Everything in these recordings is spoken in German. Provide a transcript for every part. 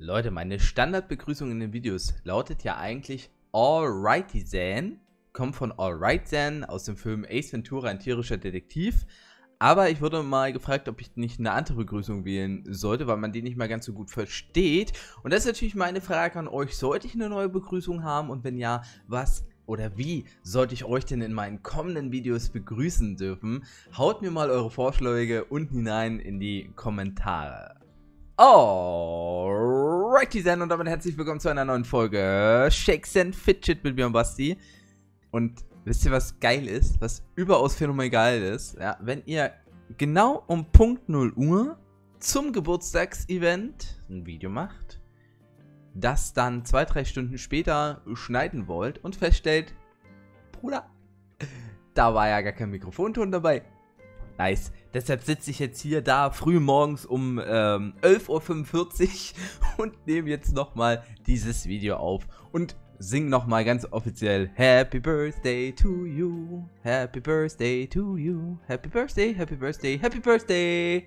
Leute, meine Standardbegrüßung in den Videos lautet ja eigentlich Alrighty then. Kommt von Alright then aus dem Film Ace Ventura, ein tierischer Detektiv. Aber ich wurde mal gefragt, ob ich nicht eine andere Begrüßung wählen sollte, weil man die nicht mal ganz so gut versteht. Und das ist natürlich meine Frage an euch. Sollte ich eine neue Begrüßung haben? Und wenn ja, was oder wie sollte ich euch denn in meinen kommenden Videos begrüßen dürfen? Haut mir mal eure Vorschläge unten hinein in die Kommentare. Alrighty then und damit herzlich willkommen zu einer neuen Folge Shakes and Fidget mit mir und Basti. Und wisst ihr, was geil ist? Was überaus phänomenal geil ist? Ja, wenn ihr genau um Punkt 0 Uhr zum Geburtstagsevent ein Video macht, das dann 2-3 Stunden später schneiden wollt und feststellt, Bruder, da war ja gar kein Mikrofonton dabei. Nice. Deshalb sitze ich jetzt hier da früh morgens um 11:45 Uhr und nehme jetzt nochmal dieses Video auf und singe nochmal ganz offiziell Happy Birthday to you, Happy Birthday to you, Happy Birthday, Happy Birthday, Happy Birthday.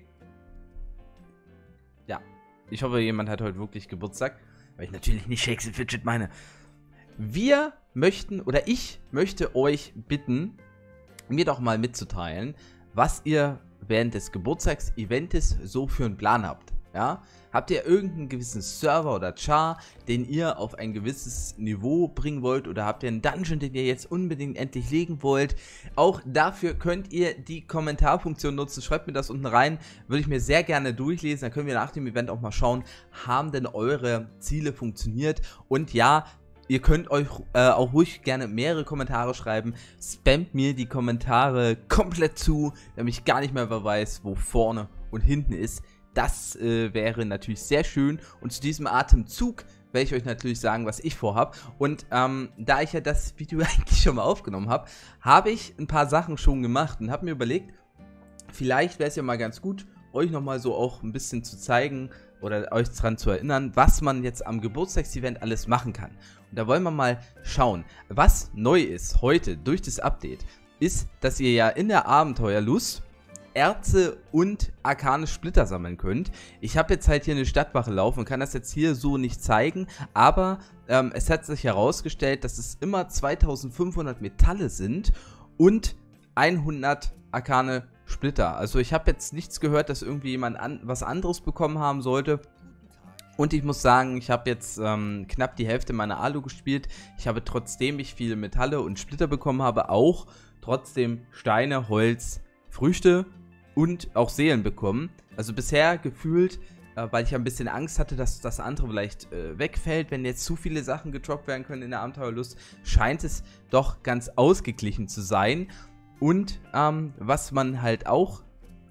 Ja, ich hoffe, jemand hat heute wirklich Geburtstag, weil ich natürlich nicht Shakes and Fidget meine. Wir möchten, oder ich möchte euch bitten, mir doch mal mitzuteilen, was ihr während des Geburtstagsevents so für einen Plan habt. Ja? Habt ihr irgendeinen gewissen Server oder Char, den ihr auf ein gewisses Niveau bringen wollt, oder habt ihr einen Dungeon, den ihr jetzt unbedingt endlich legen wollt? Auch dafür könnt ihr die Kommentarfunktion nutzen. Schreibt mir das unten rein, würde ich mir sehr gerne durchlesen. Dann können wir nach dem Event auch mal schauen, haben denn eure Ziele funktioniert? Und ja, ihr könnt euch auch ruhig gerne mehrere Kommentare schreiben. Spammt mir die Kommentare komplett zu, damit ich gar nicht mehr weiß, wo vorne und hinten ist. Das wäre natürlich sehr schön. Und zu diesem Atemzug werde ich euch natürlich sagen, was ich vorhabe. Und da ich ja das Video eigentlich schon mal aufgenommen habe, habe ich ein paar Sachen schon gemacht und habe mir überlegt, vielleicht wäre es ja mal ganz gut, euch nochmal so auch ein bisschen zu zeigen oder euch daran zu erinnern, was man jetzt am Geburtstagsevent alles machen kann. Und da wollen wir mal schauen. Was neu ist heute durch das Update, ist, dass ihr ja in der Abenteuerlust Erze und arkane Splitter sammeln könnt. Ich habe jetzt halt hier eine Stadtwache laufen und kann das jetzt hier so nicht zeigen, aber es hat sich herausgestellt, dass es immer 2500 Metalle sind und 100 arkane Splitter. Also ich habe jetzt nichts gehört, dass irgendwie jemand was anderes bekommen haben sollte. Und ich muss sagen, ich habe jetzt knapp die Hälfte meiner Alu gespielt. Ich habe, trotzdem ich viele Metalle und Splitter bekommen habe, auch trotzdem Steine, Holz, Früchte und auch Seelen bekommen. Also bisher gefühlt, weil ich ein bisschen Angst hatte, dass das andere vielleicht wegfällt, wenn jetzt zu viele Sachen gedroppt werden können in der Abenteuerlust, scheint es doch ganz ausgeglichen zu sein. Und was man halt auch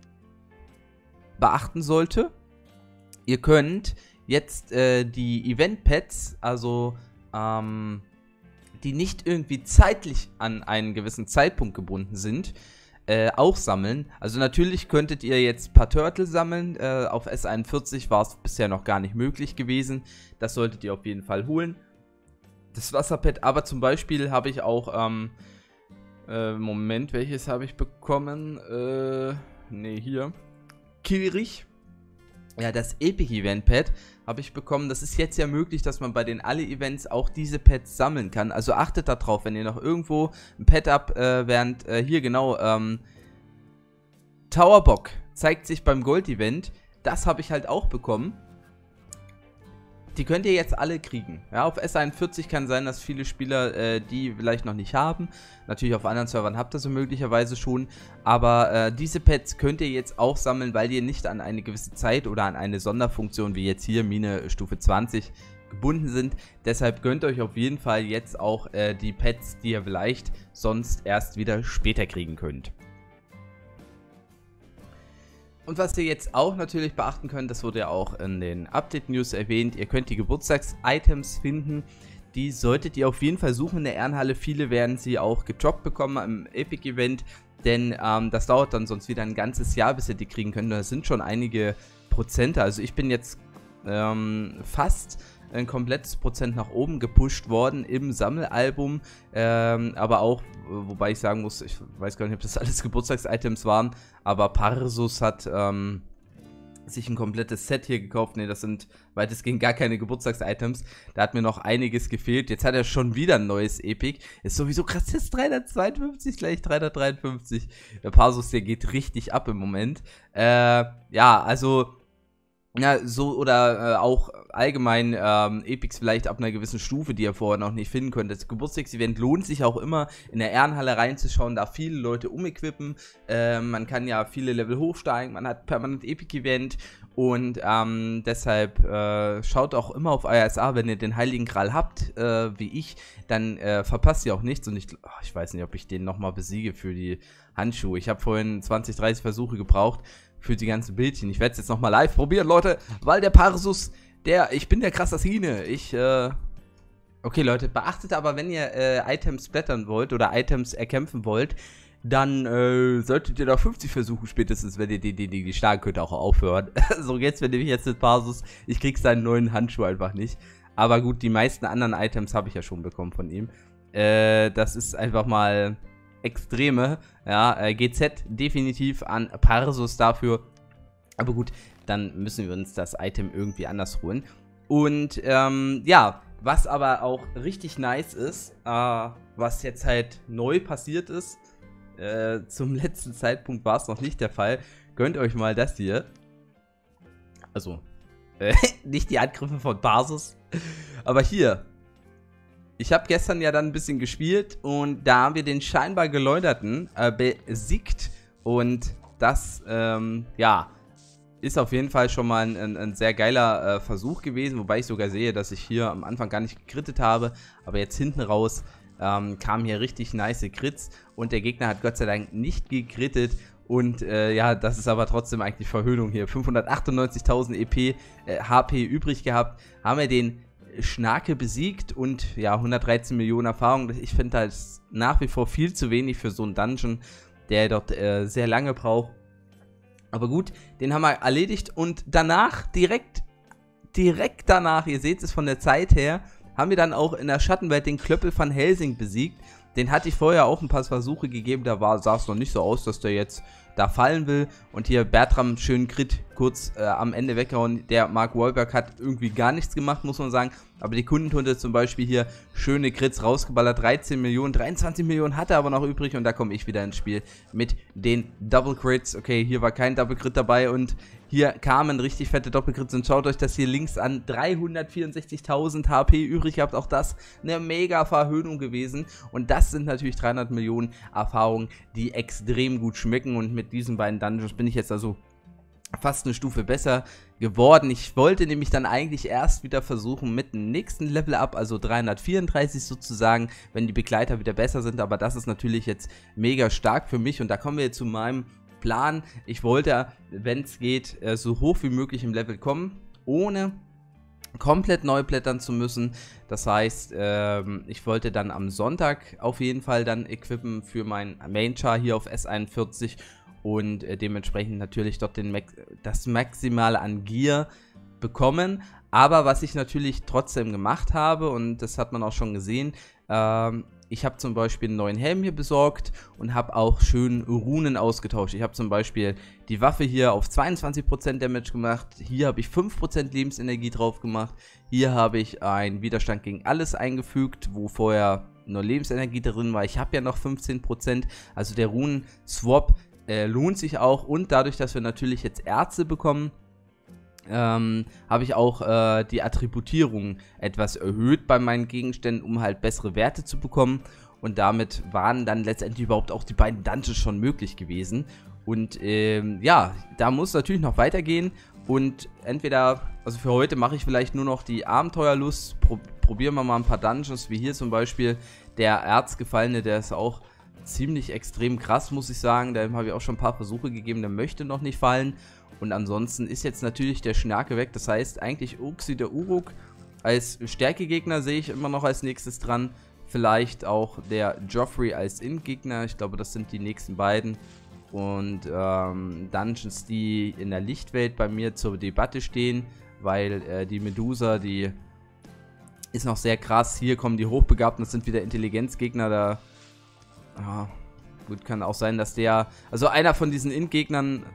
beachten sollte, ihr könnt jetzt die Event-Pads, also die nicht irgendwie zeitlich an einen gewissen Zeitpunkt gebunden sind, auch sammeln. Also natürlich könntet ihr jetzt ein paar Turtle sammeln. Auf S41 war es bisher noch gar nicht möglich gewesen. Das solltet ihr auf jeden Fall holen. Das Wasserpad, aber zum Beispiel habe ich auch Moment, welches habe ich bekommen? Ne, hier. Kirich. Ja, das Epic Event Pad habe ich bekommen. Das ist jetzt ja möglich, dass man bei den alle Events auch diese Pads sammeln kann. Also achtet darauf, wenn ihr noch irgendwo ein Pad habt, während hier genau Towerbock zeigt sich beim Gold Event. Das habe ich halt auch bekommen. Die könnt ihr jetzt alle kriegen. Ja, auf S41 kann sein, dass viele Spieler die vielleicht noch nicht haben. Natürlich auf anderen Servern habt ihr sie möglicherweise schon. Aber diese Pads könnt ihr jetzt auch sammeln, weil die nicht an eine gewisse Zeit oder an eine Sonderfunktion wie jetzt hier Mine Stufe 20 gebunden sind. Deshalb gönnt euch auf jeden Fall jetzt auch die Pads, die ihr vielleicht sonst erst wieder später kriegen könnt. Und was ihr jetzt auch natürlich beachten könnt, das wurde ja auch in den Update-News erwähnt, ihr könnt die Geburtstags-Items finden. Die solltet ihr auf jeden Fall suchen in der Ehrenhalle. Viele werden sie auch gedroppt bekommen im Epic-Event, denn das dauert dann sonst wieder ein ganzes Jahr, bis ihr die kriegen könnt. Das sind schon einige Prozente. Also ich bin jetzt fast ein komplettes Prozent nach oben gepusht worden im Sammelalbum, aber auch, wobei ich sagen muss, ich weiß gar nicht, ob das alles Geburtstagsitems waren, aber Parsus hat sich ein komplettes Set hier gekauft. Ne, das sind weitestgehend gar keine Geburtstags-Items. Da hat mir noch einiges gefehlt. Jetzt hat er schon wieder ein neues Epic. Ist sowieso krass, jetzt 352, gleich 353. Der Parsus, der geht richtig ab im Moment. Ja, also... Ja, so oder auch allgemein Epics vielleicht ab einer gewissen Stufe, die ihr vorher noch nicht finden könnt. Das Geburtstagsevent lohnt sich auch immer, in der Ehrenhalle reinzuschauen, da viele Leute umequippen. Man kann ja viele Level hochsteigen, man hat permanent Epic-Event und deshalb schaut auch immer auf ISA, wenn ihr den Heiligen Gral habt, wie ich, dann verpasst ihr auch nichts. Und ich weiß nicht, ob ich den nochmal besiege für die Handschuhe. Ich habe vorhin 20, 30 Versuche gebraucht für die ganzen Bildchen. Ich werde es jetzt nochmal live probieren, Leute, weil der Parsus, ich bin der Krassassine. Okay, Leute, beachtet aber, wenn ihr Items blättern wollt oder Items erkämpfen wollt, dann solltet ihr doch 50 Versuche spätestens, wenn ihr die schlagen könnt, auch aufhören. So, jetzt bin ich jetzt mit Parsus. Ich krieg seinen neuen Handschuh einfach nicht. Aber gut, die meisten anderen Items habe ich ja schon bekommen von ihm. Das ist einfach mal... Extreme, ja, GZ definitiv an Parsus dafür, aber gut, dann müssen wir uns das Item irgendwie anders holen. Und ja, was aber auch richtig nice ist, was jetzt halt neu passiert ist, zum letzten Zeitpunkt war es noch nicht der Fall, gönnt euch mal das hier, also, nicht die Angriffe von Parsus, aber hier. Ich habe gestern ja dann ein bisschen gespielt und da haben wir den scheinbar Geläuterten besiegt und das, ja, ist auf jeden Fall schon mal ein sehr geiler Versuch gewesen, wobei ich sogar sehe, dass ich hier am Anfang gar nicht gekrittet habe, aber jetzt hinten raus kamen hier richtig nice Crits und der Gegner hat Gott sei Dank nicht gekrittet und ja, das ist aber trotzdem eigentlich Verhöhnung hier. 598.000 HP übrig gehabt, haben wir den Schnake besiegt und ja, 113 Millionen Erfahrung. Ich finde das nach wie vor viel zu wenig für so einen Dungeon, der dort sehr lange braucht. Aber gut, den haben wir erledigt und danach, direkt danach, ihr seht es von der Zeit her, haben wir dann auch in der Schattenwelt den Klöppel von Helsing besiegt. Den hatte ich vorher auch ein paar Versuche gegeben, da sah es noch nicht so aus, dass der jetzt da fallen will. Und hier Bertram schön Crit kurz am Ende weggehauen. Der Mark Wahlberg hat irgendwie gar nichts gemacht, muss man sagen. Aber die Kundentunde zum Beispiel hier schöne Crits rausgeballert. 13 Millionen, 23 Millionen hat er aber noch übrig. Und da komme ich wieder ins Spiel mit den Double Crits. Okay, hier war kein Double Crit dabei und hier kamen richtig fette Doppelcrits. Und schaut euch das hier links an. 364.000 HP übrig gehabt. Auch das eine mega Verhöhnung gewesen. Und das sind natürlich 300 Millionen Erfahrungen, die extrem gut schmecken. Und mit diesen beiden Dungeons bin ich jetzt also fast eine Stufe besser geworden. Ich wollte nämlich dann eigentlich erst wieder versuchen mit dem nächsten Level Up, also 334 sozusagen, wenn die Begleiter wieder besser sind, aber das ist natürlich jetzt mega stark für mich und da kommen wir jetzt zu meinem Plan. Ich wollte, wenn es geht, so hoch wie möglich im Level kommen, ohne komplett neu blättern zu müssen. Das heißt, ich wollte dann am Sonntag auf jeden Fall dann equippen für mein Main Char hier auf S41 und dementsprechend natürlich dort das Maximale an Gear bekommen. Aber was ich natürlich trotzdem gemacht habe, und das hat man auch schon gesehen, ich habe zum Beispiel einen neuen Helm hier besorgt und habe auch schön Runen ausgetauscht. Ich habe zum Beispiel die Waffe hier auf 22% Damage gemacht. Hier habe ich 5% Lebensenergie drauf gemacht. Hier habe ich einen Widerstand gegen alles eingefügt, wo vorher nur Lebensenergie drin war. Ich habe ja noch 15%. Also der Runen-Swap lohnt sich auch. Und dadurch, dass wir natürlich jetzt Ärzte bekommen, habe ich auch die Attributierung etwas erhöht bei meinen Gegenständen, um halt bessere Werte zu bekommen. Und damit waren dann letztendlich überhaupt auch die beiden Dungeons schon möglich gewesen. Und ja, da muss es natürlich noch weitergehen. Und entweder, also für heute mache ich vielleicht nur noch die Abenteuerlust. Probieren wir mal ein paar Dungeons, wie hier zum Beispiel der Erzgefallene, der ist auch ziemlich extrem krass, muss ich sagen. Da habe ich auch schon ein paar Versuche gegeben, der möchte noch nicht fallen. Und ansonsten ist jetzt natürlich der Schnake weg. Das heißt, eigentlich Uxie der Uruk als Stärkegegner sehe ich immer noch als nächstes dran. Vielleicht auch der Joffrey als Int-Gegner. Ich glaube, das sind die nächsten beiden. Und Dungeons, die in der Lichtwelt bei mir zur Debatte stehen. Weil die Medusa, die ist noch sehr krass. Hier kommen die Hochbegabten, das sind wieder Intelligenzgegner. Da gut, kann auch sein, dass der, also einer von diesen Int-Gegnern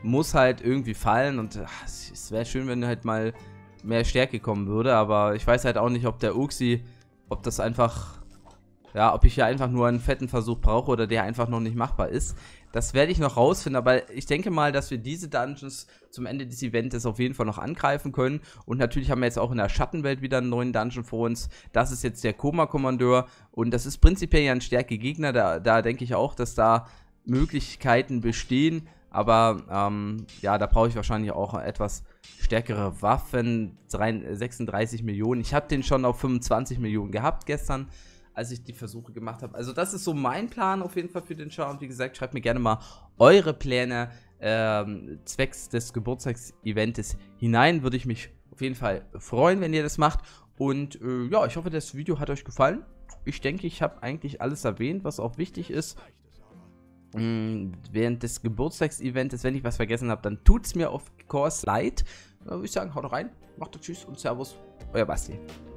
muss halt irgendwie fallen und es wäre schön, wenn halt mal mehr Stärke kommen würde, aber ich weiß halt auch nicht, ob der Uxie, ob das einfach, ja, ob ich hier einfach nur einen fetten Versuch brauche oder der einfach noch nicht machbar ist. Das werde ich noch rausfinden, aber ich denke mal, dass wir diese Dungeons zum Ende des Events auf jeden Fall noch angreifen können. Und natürlich haben wir jetzt auch in der Schattenwelt wieder einen neuen Dungeon vor uns. Das ist jetzt der Koma-Kommandeur und das ist prinzipiell ja ein stärker Gegner. Da denke ich auch, dass da Möglichkeiten bestehen. Aber ja, da brauche ich wahrscheinlich auch etwas stärkere Waffen. 36 Millionen. Ich habe den schon auf 25 Millionen gehabt gestern, als ich die Versuche gemacht habe. Also das ist so mein Plan auf jeden Fall für den Char. Und wie gesagt, schreibt mir gerne mal eure Pläne zwecks des Geburtstagsevents hinein. Würde ich mich auf jeden Fall freuen, wenn ihr das macht. Und ja, ich hoffe, das Video hat euch gefallen. Ich denke, ich habe eigentlich alles erwähnt, was auch wichtig ist. Während des Geburtstagsevents, wenn ich was vergessen habe, dann tut es mir of course leid. Würde ich sagen, haut rein, macht Tschüss und Servus, euer Basti.